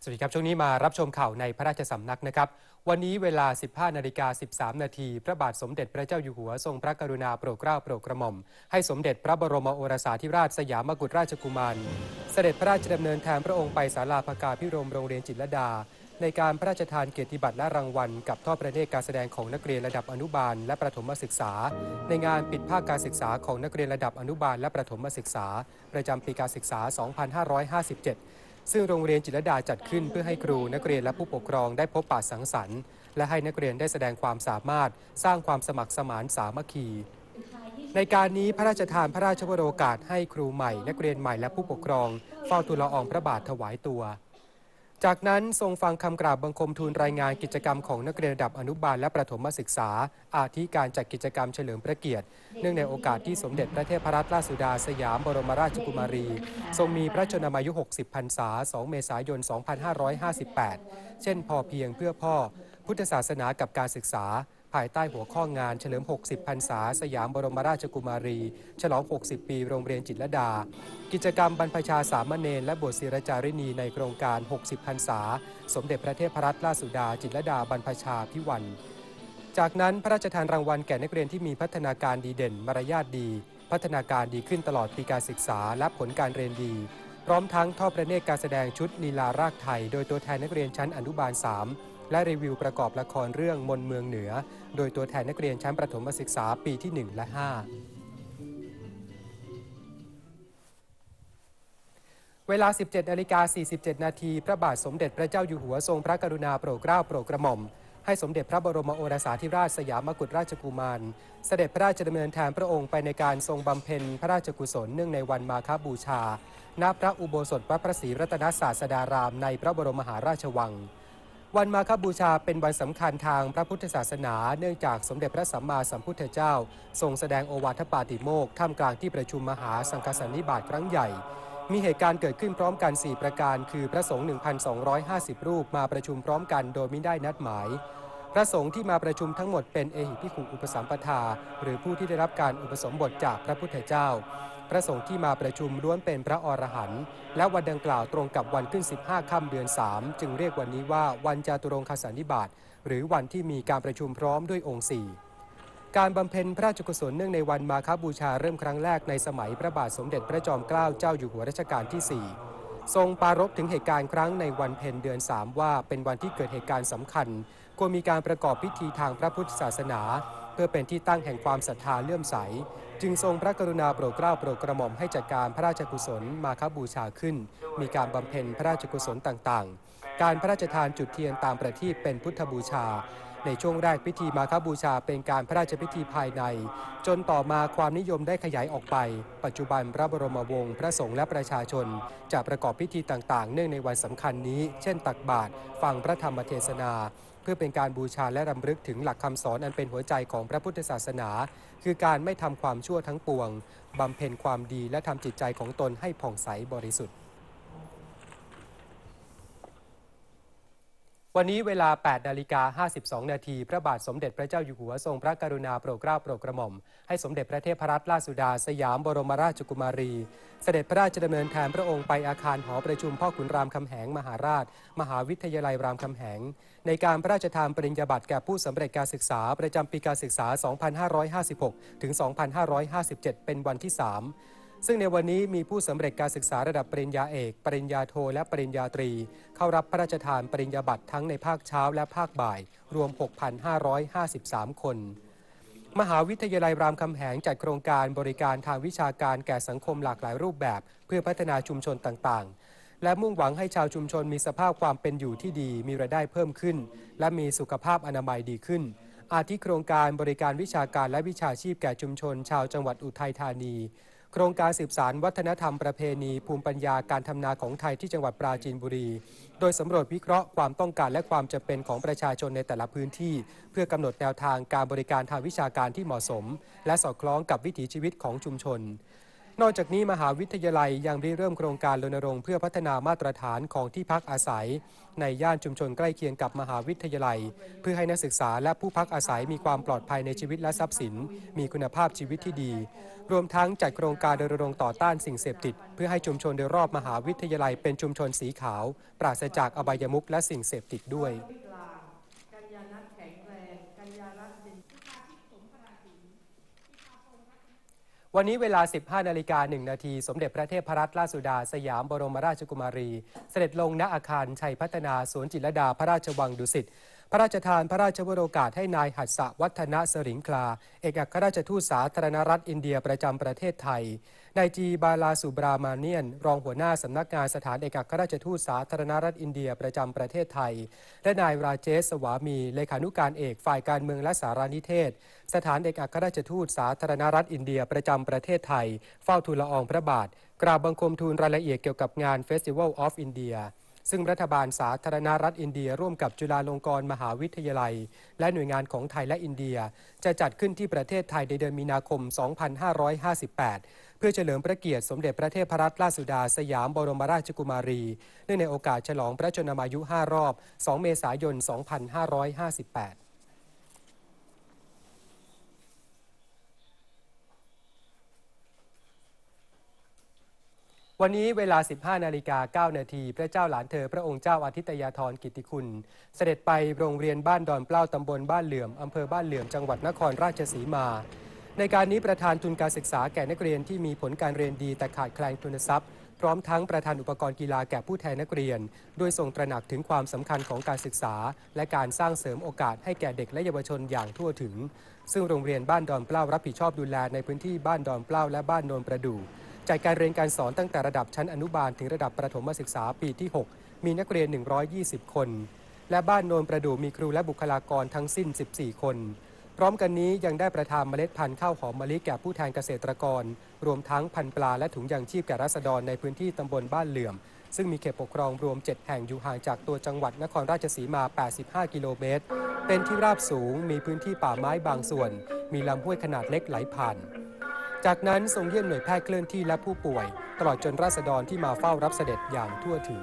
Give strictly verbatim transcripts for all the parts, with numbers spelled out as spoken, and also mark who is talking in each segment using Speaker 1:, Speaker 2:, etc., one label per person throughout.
Speaker 1: วัสดีครับช่วงนี้มารับชมข่าวในพระราชสำนักนะครับวันนี้เวลา สิบห้านาฬิกาสิบสามนาทีพระบาทสมเด็จพระเจ้าอยู่หัวทรงพระกรุณาโปรดเกล้าโปรดกระหม่อมให้สมเด็จพระบรมโอรสาธิราชสยามกุฎราชกุมารเสด็จพระราชดำเนินแทนพระองค์ไปศาลาภกาภิรมย์โรงเรียนจิตรลดาในการพระราชทานเกียรติบัตรและรางวัลกับทอดพระเนตรการแสดงของนักเรียนระดับอนุบาลและประถมศึกษาในงานปิดภาคการศึกษาของนักเรียนระดับอนุบาลและประถมศึกษาประจำปีการศึกษา สองพันห้าร้อยห้าสิบเจ็ดซึ่งโรงเรียนจิตรลดาจัดขึ้นเพื่อให้ครูนักเรียนและผู้ปกครองได้พบปะสังสรรค์และให้นักเรียนได้แสดงความสามารถสร้างความสมัครสมานสามัคคีในการนี้พระราชทานพระราชวโรกาสให้ครูใหม่นักเรียนใหม่และผู้ปกครองเฝ้าทูลละอองพระบาทถวายตัวจากนั้นทรงฟังคำกราบบังคมทูลรายงานกิจกรรมของนักเรียนระดับอนุบาลและประถมศึกษาอาทิการจัดกิจกรรมเฉลิมพระเกียรติเนื่องในโอกาสที่สมเด็จพระเทพรัตนราชสุดาสยามบรมราชกุมารีทรงมีพระชนมายุหกสิบพรรษาสองเมษายนสองพันห้าร้อยห้าสิบแปดเช่นพอเพียงเพื่อพ่อพุทธศาสนากับการศึกษาภายใต้หัวข้องานเฉลิมหกสิบพรรษาสยามบรมราชกุมารีฉลองหกสิบปีโรงเรียนจิตรลดากิจกรรมบรรพชาสามเณรและบวชศิรจารินีในโครงการหกสิบพรรษาสมเด็จพระเทพรัตนราชสุดาจิตรลดาบรรพชาภิวันจากนั้นพระราชทานรางวัลแก่นักเรียนที่มีพัฒนาการดีเด่นมารยาทดีพัฒนาการดีขึ้นตลอดปีการศึกษาและผลการเรียนดีพร้อมทั้งทอดพระเนตรการแสดงชุดลีลารากไทยโดยตัวแทนนักเรียนชั้นอนุบาลสามและรีวิวประกอบละครเรื่องมนเมืองเหนือโดยตัวแทนนักเรียนชั้นประถมศึกษาปีที่หนึ่งและห้าเวลา สิบเจ็ดนาฬิกาสี่สิบเจ็ดนาทีพระบาทสมเด็จพระเจ้าอยู่หัวทรงพระกรุณาโปรดเกล้าโปรดกระหม่อมให้สมเด็จพระบรมโอรสาธิราชสยามกุฎราชกุมารเสด็จพระราชดำเนินแทนพระองค์ไปในการทรงบำเพ็ญพระราชกุศลเนื่องในวันมาฆบูชาณพระอุโบสถวัดพระศรีรัตนศาสดารามในพระบรมมหาราชวังวันมาฆบูชาเป็นวันสำคัญทางพระพุทธศาสนาเนื่องจากสมเด็จพระสัมมาสัมพุทธเจ้าทรงแสดงโอวาทปาติโมกข์ท่ามกลางที่ประชุมมหาสังฆสันนิบาตครั้งใหญ่มีเหตุการณ์เกิดขึ้นพร้อมกันสี่ประการคือพระสงฆ์ หนึ่งพันสองร้อยห้าสิบ รูปมาประชุมพร้อมกันโดยไม่ได้นัดหมายพระสงฆ์ที่มาประชุมทั้งหมดเป็นเอหิภิกขุอุปสัมปทาหรือผู้ที่ได้รับการอุปสมบทจากพระพุทธเจ้าพระสงฆ์ที่มาประชุมล้วนเป็นพระอรหันต์และวันดังกล่าวตรงกับวันขึ้นสิบห้าค่ำเดือนสามจึงเรียกวันนี้ว่าวันจาตุรงคสันนิบาตหรือวันที่มีการประชุมพร้อมด้วยองค์สี่การบำเพ็ญพระราชกุศลเนื่องในวันมาฆบูชาเริ่มครั้งแรกในสมัยพระบาทสมเด็จพระจอมเกล้าเจ้าอยู่หัวรัชกาลที่สี่ทรงปรารภถึงเหตุการณ์ครั้งในวันเพ็ญเดือนสามว่าเป็นวันที่เกิดเหตุการณ์สำคัญควรมีการประกอบพิธีทางพระพุทธศาสนาเพื่อเป็นที่ตั้งแห่งความศรัทธาเลื่อมใสจึงทรงพระกรุณาโปรดเกล้าโปรดกระหม่อมให้จัดการพระราชกุศลมาฆบูชาขึ้นมีการบำเพ็ญพระราชกุศลต่างๆการพระราชทานจุดเทียนตามประทีปเป็นพุทธบูชาในช่วงแรกพิธีมาฆบูชาเป็นการพระราชพิธีภายในจนต่อมาความนิยมได้ขยายออกไปปัจจุบันพระบรมวงศ์พระสงฆ์และประชาชนจะประกอบพิธีต่างๆเนื่องในวันสำคัญนี้เช่นตักบาตรฟังพระธรรมเทศนาเพื่อเป็นการบูชาและรำลึกถึงหลักคำสอนอันเป็นหัวใจของพระพุทธศาสนาคือการไม่ทำความชั่วทั้งปวงบำเพ็ญความดีและทำจิตใจของตนให้ผ่องใสบริสุทธิ์วันนี้เวลา แปดนาฬิกาห้าสิบสองนาทีพระบาทสมเด็จพระเจ้าอยู่หัวทรงพระกรุณาโปรดเกล้าโปรดกระหม่อมให้สมเด็จพระเทพรัตนราชสุดาสยามบรมราชกุมารีเสด็จพระราชดำเนินแทนพระองค์ไปอาคารหอประชุมพ่อขุนรามคำแหงมหาราชมหาวิทยาลัยรามคำแหงในการพระราชทานปริญญาบัตรแก่ผู้สำเร็จการศึกษาประจำปีการศึกษา สองพันห้าร้อยห้าสิบหก ถึง สองพันห้าร้อยห้าสิบเจ็ด เป็นวันที่สามซึ่งในวันนี้มีผู้สำเร็จการศึกษาระดับปริญญาเอกปริญญาโทและปริญญาตรีเข้ารับพระราชทานปริญญาบัตรทั้งในภาคเช้าและภาคบ่ายรวม หกพันห้าร้อยห้าสิบสาม คนมหาวิทยาลัยรามคำแหงจัดโครงการบริการทางวิชาการแก่สังคมหลากหลายรูปแบบเพื่อพัฒนาชุมชนต่างๆและมุ่งหวังให้ชาวชุมชนมีสภาพความเป็นอยู่ที่ดีมีรายได้เพิ่มขึ้นและมีสุขภาพอนามัยดีขึ้นอาทิโครงการบริการวิชาการและวิชาชีพแก่ชุมชนชาวจังหวัดอุทัยธานีโครงการสืบสานวัฒนธรรมประเพณีภูมิปัญญาการทำนาของไทยที่จังหวัดปราจีนบุรีโดยสำรวจวิเคราะห์ความต้องการและความจำเป็นของประชาชนในแต่ละพื้นที่เพื่อกำหนดแนวทางการบริการทางวิชาการที่เหมาะสมและสอดคล้องกับวิถีชีวิตของชุมชนนอกจากนี้มหาวิทยาลัยยังริเริ่มโครงการรณรงค์เพื่อพัฒนามาตรฐานของที่พักอาศัยในย่านชุมชนใกล้เคียงกับมหาวิทยาลัยเพื่อให้นักศึกษาและผู้พักอาศัยมีความปลอดภัยในชีวิตและทรัพย์สินมีคุณภาพชีวิตที่ดีรวมทั้งจัดโครงการรณรงค์ต่อต้านสิ่งเสพติดเพื่อให้ชุมชนโดยรอบมหาวิทยาลัยเป็นชุมชนสีขาวปราศจากอบายมุขและสิ่งเสพติดด้วยวันนี้เวลา สิบห้านาฬิกาหนึ่งนาทีสมเด็จพระเทพรัตนราชสุดาสยามบรมราชกุมารีเสด็จลงณอาคารชัยพัฒนาสวนจิตรลดาพระราชวังดุสิตพระราชทานพระราชวโรกาสให้นายหัสสวัฒนสริงคลาเอกอัครราชทูตสาธารณรัฐอินเดียประจำประเทศไทยนายจีบาลาสุบรามาเนียนรองหัวหน้าสำนักงานสถานเอกอัครราชทูตสาธารณรัฐอินเดียประจำประเทศไทยและนายราเจส สวามีเลขานุการเอกฝ่ายการเมืองและสารนิเทศสถานเอกอัครราชทูตสาธารณรัฐอินเดียประจำประเทศไทยเฝ้าทูลละอองพระบาทกราบบังคมทูลรายละเอียดเกี่ยวกับงาน Festival of Indiaซึ่งรัฐบาลสาธารณรัฐอินเดียร่วมกับจุฬาลงกรณ์มหาวิทยาลัยและหน่วยงานของไทยและอินเดียจะจัดขึ้นที่ประเทศไทยในเดือนมีนาคม สองพันห้าร้อยห้าสิบแปด เพื่อเฉลิมพระเกียรติสมเด็จพระเทพรัตนราชสุดาสยามบรมราชกุมารีเนื่องในโอกาสฉลองพระชนมายุห้ารอบ สองเมษายน สองพันห้าร้อยห้าสิบแปดวันนี้เวลา สิบห้านาฬิกาเก้านาทีพระเจ้าหลานเธอพระองค์เจ้าอาทิตยาธรกิตติคุณเสด็จไปโรงเรียนบ้านดอนเปล้าตำบลบ้านเหลื่อมอำเภอบ้านเหลื่อมจังหวัดนครราชสีมาในการนี้ประธานทุนการศึกษาแก่นักเรียนที่มีผลการเรียนดีแต่ขาดแคลนทุนทรัพย์พร้อมทั้งประธานอุปกรณ์กีฬาแก่ผู้แทนนักเรียนโดยทรงตระหนักถึงความสำคัญของการศึกษาและการสร้างเสริมโอกาสให้แก่เด็กและเยาวชนอย่างทั่วถึงซึ่งโรงเรียนบ้านดอนเปล้ารับผิดชอบดูแลในพื้นที่บ้านดอนเปล้าและบ้านโนนประดู่จัดการเรียนการสอนตั้งแต่ระดับชั้นอนุบาลถึงระดับประถมศึกษาปีที่หกมีนักเรียนหนึ่งร้อยยี่สิบคนและบ้านโนนประดู่มีครูและบุคลากรทั้งสิ้นสิบสี่คนพร้อมกันนี้ยังได้ประทานเมล็ดพันธุ์ข้าวหอมมะลิแก่ผู้แทนเกษตรกรรวมทั้งพันธุ์ปลาและถุงยางชีพแก่ราษฎรในพื้นที่ตำบลบ้านเหลื่อมซึ่งมีเขตปกครองรวมเจ็ดแห่งอยู่ห่างจากตัวจังหวัดนครราชสีมาแปดสิบห้ากิโลเมตรเป็นที่ราบสูงมีพื้นที่ป่าไม้บางส่วนมีลำห้วยขนาดเล็กไหลผ่านจากนั้นทรงเยี่ยมหน่วยแพทย์เคลื่อนที่และผู้ป่วยตลอดจนราษฎรที่มาเฝ้ารับเสด็จอย่างทั่วถึง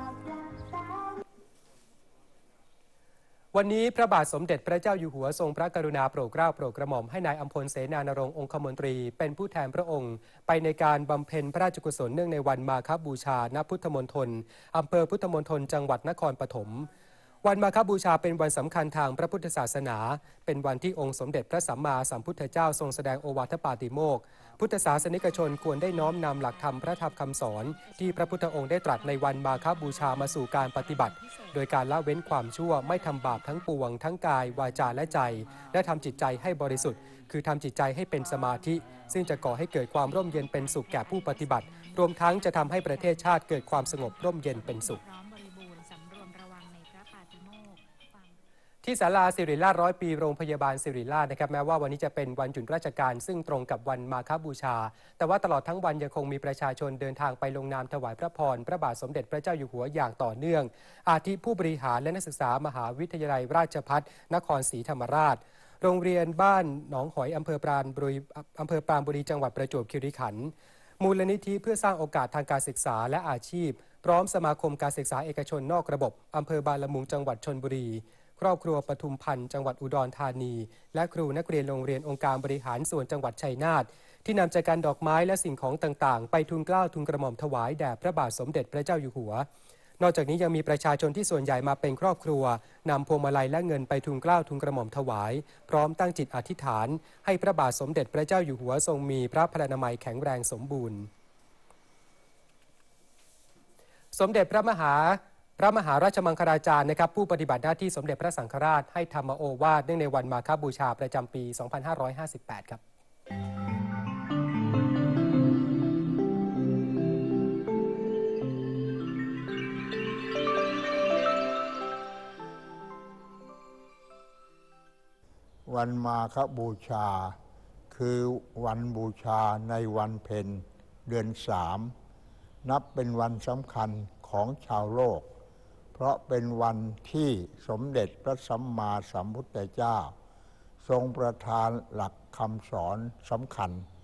Speaker 1: วันนี้พระบาทสมเด็จพระเจ้าอยู่หัวทรงพระกรุณาโปรดเกล้าโปรดกระหม่อมให้นายอัมพลเสนานรงค์องคมนตรีเป็นผู้แทนพระองค์ไปในการบำเพ็ญพระราชกุศลเนื่องในวันมาฆบูชาณพุทธมณฑลอำเภอพุทธมณฑลจังหวัดนครปฐมวันมาฆบูชาเป็นวันสำคัญทางพระพุทธศาสนาเป็นวันที่องค์สมเด็จพระสัมมาสัมพุทธเจ้าทรงแสดงโอวาทปาติโมกข์พุทธศาสนิกชนควรได้น้อมนำหลักธรรมพระธรรมคำสอนที่พระพุทธองค์ได้ตรัสในวันมาฆบูชามาสู่การปฏิบัติโดยการละเว้นความชั่วไม่ทำบาปทั้งปวงทั้งกายวาจาและใจและทำจิตใจให้บริสุทธิ์คือทำจิตใจให้เป็นสมาธิซึ่งจะก่อให้เกิดความร่มเย็นเป็นสุขแก่ผู้ปฏิบัติรวมทั้งจะทำให้ประเทศชาติเกิดความสงบร่มเย็นเป็นสุขที่ศาลาสิริราชร้อยปีโรงพยาบาลสิริราชนะครับแม้ว่าวันนี้จะเป็นวันหยุดราชการซึ่งตรงกับวันมาฆบูชาแต่ว่าตลอดทั้งวันยังคงมีประชาชนเดินทางไปลงนามถวายพระพรพระบาทสมเด็จพระเจ้าอยู่หัวอย่างต่อเนื่องอาทิผู้บริหารและนักศึกษามหาวิทยาลัยราชภัฏนครศรีธรรมราชโรงเรียนบ้านหนองหอยอำเภอปราณบุรีอำเภอปราณบุรีจังหวัดประจวบคีรีขันธ์มูลนิธิเพื่อสร้างโอกาสทางการศึกษาและอาชีพพร้อมสมาคมการศึกษาเอกชนนอกระบบอำเภอบางละมุงจังหวัดชลบุรีครอบครัวปทุมพันธ์จังหวัดอุดรธานีและครูนักเรียนโรงเรียนองค์การบริหารส่วนจังหวัดชัยนาทที่นำจักรดอกไม้และสิ่งของต่างๆไปทูลเกล้าทูลกระหม่อมถวายแด่พระบาทสมเด็จพระเจ้าอยู่หัวนอกจากนี้ยังมีประชาชนที่ส่วนใหญ่มาเป็นครอบครัวนำพวงมาลัยและเงินไปทูลเกล้าทูลกระหม่อมถวายพร้อมตั้งจิตอธิษฐานให้พระบาทสมเด็จพระเจ้าอยู่หัวทรงมีพระพลานามัยแข็งแรงสมบูรณ์สมเด็จพระมหาพระมหาราชมังคลาจารย์นะครับผู้ปฏิบัติหน้าที่สมเด็จพระสังฆราชให้ธรรมโอวาทเนื่องในวันมาฆบูชาประจำปี สองพันห้าร้อยห้าสิบแปด ครับ
Speaker 2: วันมาฆบูชาคือวันบูชาในวันเพ็ญเดือนสามนับเป็นวันสำคัญของชาวโลกเพราะเป็นวันที่สมเด็จพระสัมมาสัมพุทธเจ้าทรงประทานหลักคำสอนสำคัญ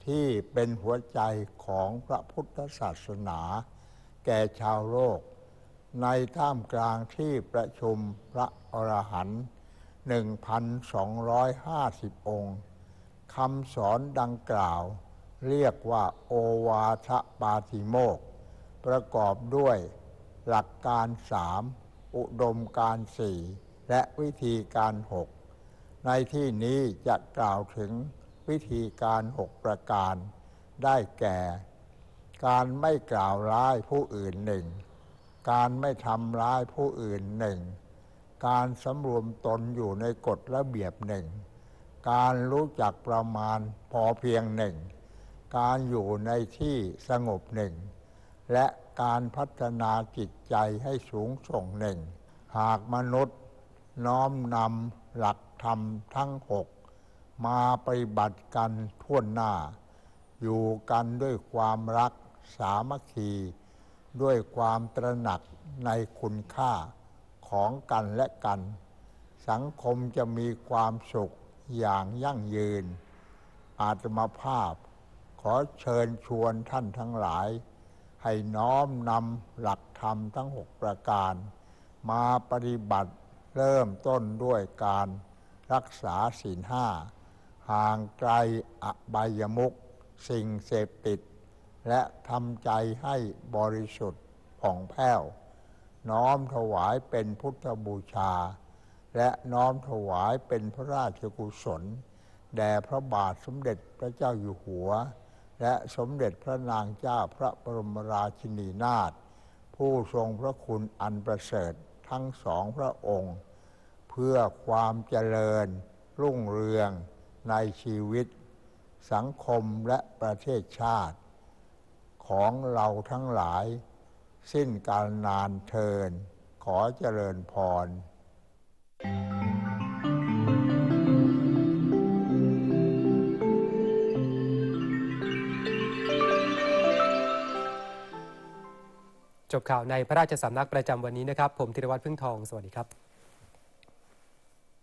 Speaker 2: ที่เป็นหัวใจของพระพุทธศาสนา แก่ชาวโลกในท่ามกลางที่ประชุมพระอรหันต์ หนึ่งพันสองร้อยห้าสิบ องค์คำสอนดังกล่าวเรียกว่าโอวาทปาติโมกข์ประกอบด้วยหลักการสามอุดมการณ์สี่และวิธีการหกในที่นี้จะกล่าวถึงวิธีการหกประการได้แก่ การไม่กล่าวร้ายผู้อื่นหนึ่งการไม่ทำร้ายผู้อื่นหนึ่งการสำรวมตนอยู่ในกฎระเบียบหนึ่งการรู้จักประมาณพอเพียงหนึ่งการอยู่ในที่สงบหนึ่งและการพัฒนาจิตใจให้สูงส่งหนึ่งหากมนุษย์น้อมนำหลักธรรมทั้งหกมาปฏิบัติกันทั่วหน้าอยู่กันด้วยความรักสามัคคีด้วยความตระหนักในคุณค่าของกันและกันสังคมจะมีความสุขอย่างยั่งยืนอาตมาภาพขอเชิญชวนท่านทั้งหลายให้น้อมนำหลักธรรมทั้งหกประการมาปฏิบัติเริ่มต้นด้วยการรักษาศีลห้าห่างไกลอบายมุขสิ่งเสพติดและทำใจให้บริสุทธิ์ผ่องแผ้วน้อมถวายเป็นพุทธบูชาและน้อมถวายเป็นพระราชกุศลแด่พระบาทสมเด็จพระเจ้าอยู่หัวและสมเด็จพระนางเจ้าพระบรมราชินีนาถผู้ทรงพระคุณอันประเสริฐทั้งสองพระองค์เพื่อความเจริญรุ่งเรืองในชีวิตสังคมและประเทศชาติของเราทั้งหลายสิ้นกาลนานเทินขอเจริญพร
Speaker 1: จบข่าวในพระราชสำนักประจำวันนี้นะครับผมธีรวัตรพึ่งทองสวัสดีครับ